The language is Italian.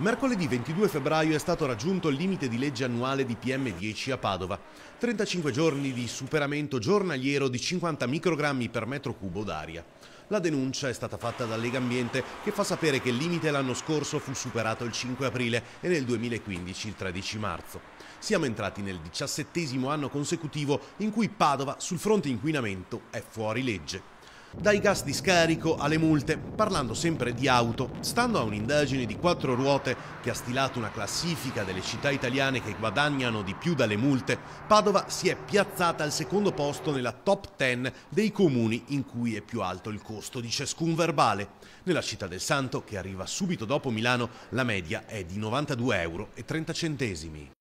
Mercoledì 22 febbraio è stato raggiunto il limite di legge annuale di PM10 a Padova. 35 giorni di superamento giornaliero di 50 microgrammi per metro cubo d'aria. La denuncia è stata fatta da Legambiente, che fa sapere che il limite l'anno scorso fu superato il 5 aprile e nel 2015 il 13 marzo. Siamo entrati nel 17° anno consecutivo in cui Padova sul fronte inquinamento è fuori legge. Dai gas di scarico alle multe, parlando sempre di auto, stando a un'indagine di 4 ruote che ha stilato una classifica delle città italiane che guadagnano di più dalle multe, Padova si è piazzata al secondo posto nella top 10 dei comuni in cui è più alto il costo di ciascun verbale. Nella città del Santo, che arriva subito dopo Milano, la media è di 92,30 euro.